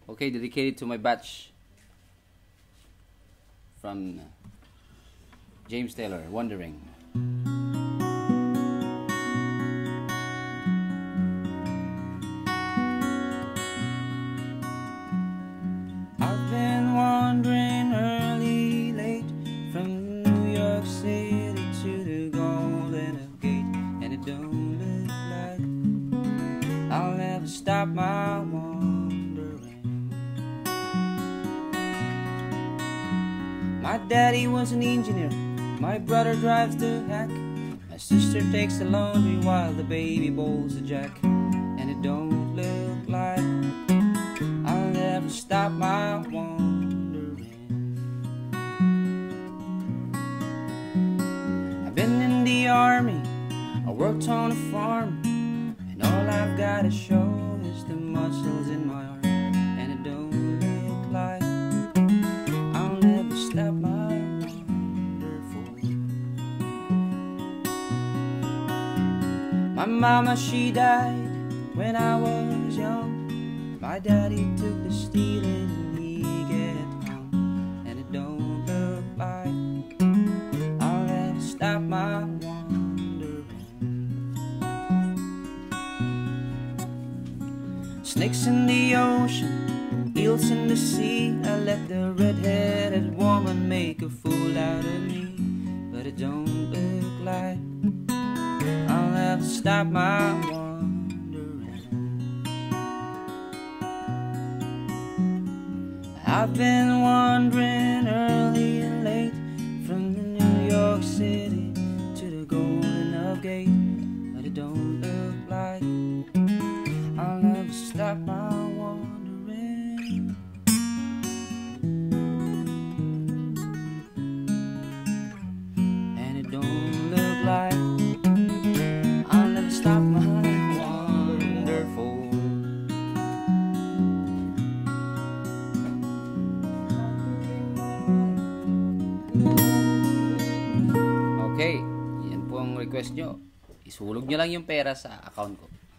Okay, dedicated to my batch from James Taylor, Wondering. I've been wandering early, late, from New York City to the Golden Gate, and it don't look like I'll never stop my wandering. My daddy was an engineer, my brother drives the hack, my sister takes the laundry while the baby bowls the jack, and it don't look like I'll never stop my wandering. I've been in the army, I worked on a farm, and all I've got to show is the muscles in my arm, and it don't look like I'll never stop my wonderful. My mama, she died when I was young. My daddy took the stealing and he get hung, and it don't look like I'll ever stop my wandering. Snakes in the ocean, eels in the sea, I let the red-headed woman make a fool out of me, but it don't look like I'll ever stop my wandering. I've been wandering early and late, from the New York City to the Golden Gate, but it don't look like I'll never stop my wandering. And it don't look like I'll never stop my wonderful. Okay, yan po ang request nyo. Isulog nyo lang yung pera sa account ko.